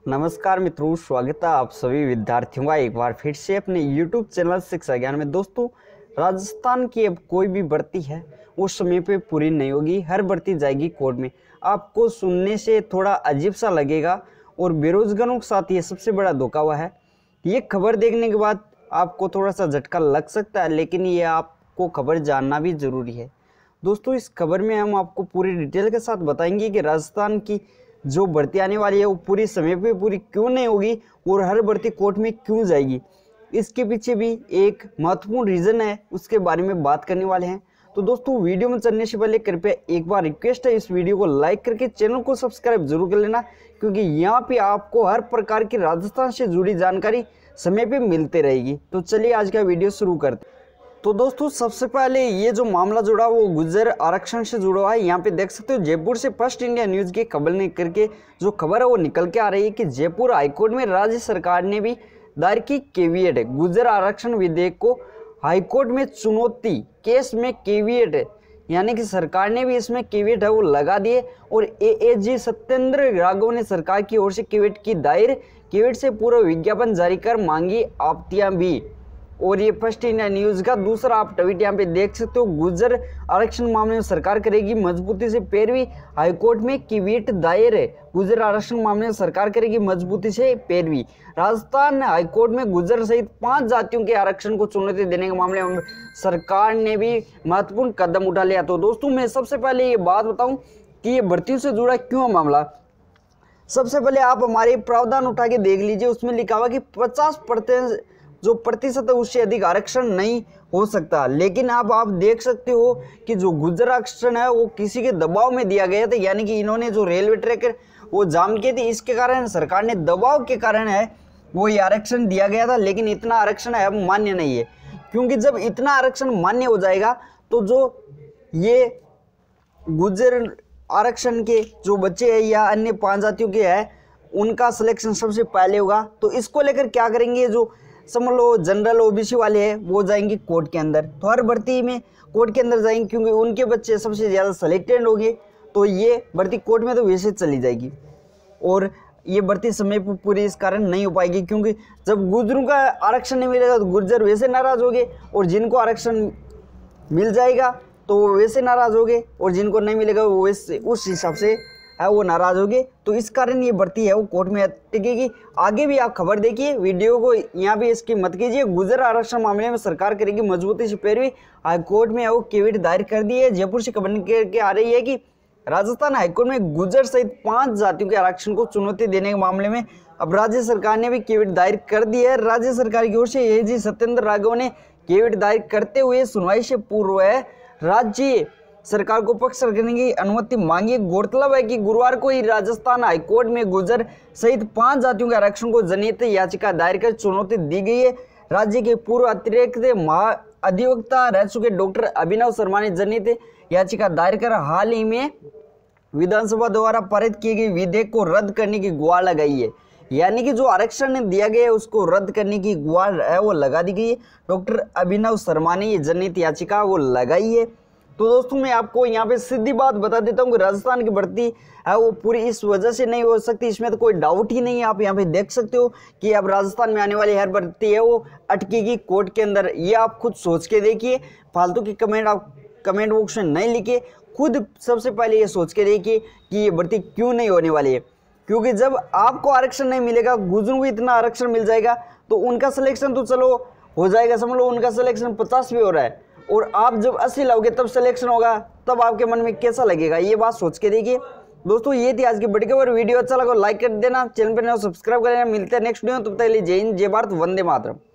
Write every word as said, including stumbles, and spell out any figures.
नमस्कार मित्रों, स्वागत है आप सभी विद्यार्थियों का एक बार फिर से अपने यूट्यूब चैनल शिक्षा ज्ञान में। दोस्तों, राजस्थान की अब कोई भी भर्ती है वो समय पे पूरी नहीं होगी, हर भर्ती जाएगी कोर्ट में। आपको सुनने से थोड़ा अजीब सा लगेगा और बेरोजगारों के साथ ये सबसे बड़ा धोखा हुआ है। ये खबर देखने के बाद आपको थोड़ा सा झटका लग सकता है, लेकिन ये आपको खबर जानना भी जरूरी है। दोस्तों, इस खबर में हम आपको पूरी डिटेल के साथ बताएंगे कि राजस्थान की जो भर्ती आने वाली है वो पूरी समय पे पूरी क्यों नहीं होगी और हर भर्ती कोर्ट में क्यों जाएगी। इसके पीछे भी एक महत्वपूर्ण रीज़न है, उसके बारे में बात करने वाले हैं। तो दोस्तों, वीडियो में चलने से पहले कृपया एक बार रिक्वेस्ट है, इस वीडियो को लाइक करके चैनल को सब्सक्राइब जरूर कर लेना, क्योंकि यहाँ पे आपको हर प्रकार की राजस्थान से जुड़ी जानकारी समय पे मिलते रहेगी। तो चलिए आज का वीडियो शुरू करते हैं। तो दोस्तों, सबसे पहले ये जो मामला जुड़ा वो गुर्जर आरक्षण से जुड़ा हुआ है। यहाँ पे देख सकते हो जयपुर से फर्स्ट इंडिया न्यूज़ की खबर ने करके जो खबर है वो निकल के आ रही है कि जयपुर हाईकोर्ट में राज्य सरकार ने भी दायर की केवीएट है। गुर्जर आरक्षण विधेयक को हाईकोर्ट में चुनौती, केस में केवीएट है, यानी कि सरकार ने भी इसमें केवीएट है वो लगा दिए। और एएजी सत्येंद्र राघव ने सरकार की ओर से केवीएट की दायर केवीएट से पूरा विज्ञापन जारी कर मांगी आपत्तियां भी। और ये फर्स्ट इंडिया न्यूज़ का दूसरा आप ट्वीट यहाँ पे देख सकते हो। गुर्जर आरक्षण मामले में सरकार करेगी मजबूती से पैरवी, हाईकोर्ट में केवीएट दायर है। गुर्जर आरक्षण मामले में सरकार करेगी मजबूती से पैरवी। राजस्थान हाईकोर्ट में गुर्जर सहित पांच जातियों के आरक्षण को चुनौती देने के मामले में सरकार ने भी महत्वपूर्ण कदम उठा लिया। तो दोस्तों, मैं सबसे पहले ये बात बताऊं कि ये भर्तियों से जुड़ा क्यों मामला। सबसे पहले आप हमारे प्रावधान उठा के देख लीजिए, उसमें लिखा हुआ कि पचास प्रतिशत जो प्रतिशत है उससे अधिक आरक्षण नहीं हो सकता। लेकिन आप आप देख सकते हो कि जो गुर्जर आरक्षण है वो किसी के दबाव में दिया गया था, यानी कि इन्होंने जो रेलवे ट्रैक वो जाम किए थे, इसके कारण सरकार ने दबाव के कारण है वो ये आरक्षण दिया गया था। लेकिन इतना आरक्षण है अब मान्य नहीं है, क्योंकि जब इतना आरक्षण मान्य हो जाएगा तो जो ये गुर्जर आरक्षण के जो बच्चे हैं या अन्य पांच जातियों के हैं उनका सिलेक्शन सबसे पहले होगा। तो इसको लेकर क्या करेंगे, जो समझ लो जनरल ओबीसी वाले हैं वो जाएंगे कोर्ट के अंदर। तो हर भर्ती में कोर्ट के अंदर जाएंगे, क्योंकि उनके बच्चे सबसे ज़्यादा सेलेक्टेड होंगे। तो ये भर्ती कोर्ट में तो वैसे चली जाएगी और ये भर्ती समय पर पूरी इस कारण नहीं हो पाएगी, क्योंकि जब गुर्जरों का आरक्षण नहीं मिलेगा तो गुर्जर वैसे नाराज होंगे, और जिनको आरक्षण मिल जाएगा तो वो वैसे नाराज होंगे, और जिनको नहीं मिलेगा वो वैसे उस हिसाब से है वो नाराज होंगे। तो इस कारण ये भर्ती है वो कोर्ट में टिकेगी। आगे भी आप खबर देखिए, वीडियो को यहाँ भी इसकी मत कीजिए। गुर्जर आरक्षण मामले में सरकार करेगी मजबूती से पैरवी, हाईकोर्ट में वो केवीएट दायर कर दी है। जयपुर से खबर के आ रही है कि राजस्थान हाईकोर्ट में गुर्जर सहित पांच जातियों के आरक्षण को चुनौती देने के मामले में अब राज्य सरकार ने भी केवीएट दायर कर दी है। राज्य सरकार की ओर से एजी सत्येंद्र राघव ने केवीएट दायर करते हुए सुनवाई से पूर्व है राज्य सरकार को पक्ष रखने की अनुमति मांगी। गौरतलब है कि गुरुवार को ही राजस्थान हाईकोर्ट में गुर्जर सहित पांच जातियों के आरक्षण को जनहित याचिका दायर कर चुनौती दी गई है। राज्य के पूर्व अतिरिक्त महाअधिवक्ता रह चुके डॉक्टर अभिनव शर्मा ने जनहित याचिका दायर कर हाल ही में विधानसभा द्वारा पारित किए गए विधेयक को रद्द करने की गुहार लगाई है। यानी कि जो आरक्षण दिया गया है उसको रद्द करने की गुहार है वो लगा दी गई है। डॉक्टर अभिनव शर्मा ने ये जनहित याचिका वो लगाई है। तो दोस्तों, मैं आपको यहाँ पे सीधी बात बता देता हूँ कि राजस्थान की भर्ती है वो पूरी इस वजह से नहीं हो सकती, इसमें तो कोई डाउट ही नहीं है। आप यहाँ पे देख सकते हो कि अब राजस्थान में आने वाली हर भर्ती है वो अटकेगी कोर्ट के अंदर। ये आप खुद सोच के देखिए, फालतू की कमेंट आप कमेंट बॉक्स में नहीं लिखिए। खुद सबसे पहले ये सोच के देखिए कि ये भर्ती क्यों नहीं होने वाली है, क्योंकि जब आपको आरक्षण नहीं मिलेगा, गुर्जरों को इतना आरक्षण मिल जाएगा तो उनका सिलेक्शन तो चलो हो जाएगा। समझ लो उनका सिलेक्शन पचास भी हो रहा है और आप जब अस्सी लाओगे तब सिलेक्शन होगा, तब आपके मन में कैसा लगेगा, ये बात सोच के देखिए। दोस्तों, ये थी आज की बड़ी खबर। वीडियो अच्छा लगा लाइक कर देना, चैनल पर नया सब्सक्राइब कर देना। मिलते हैं नेक्स्ट वीडियो, तब तक के लिए जय हिंद, जय भारत, वंदे मातरम।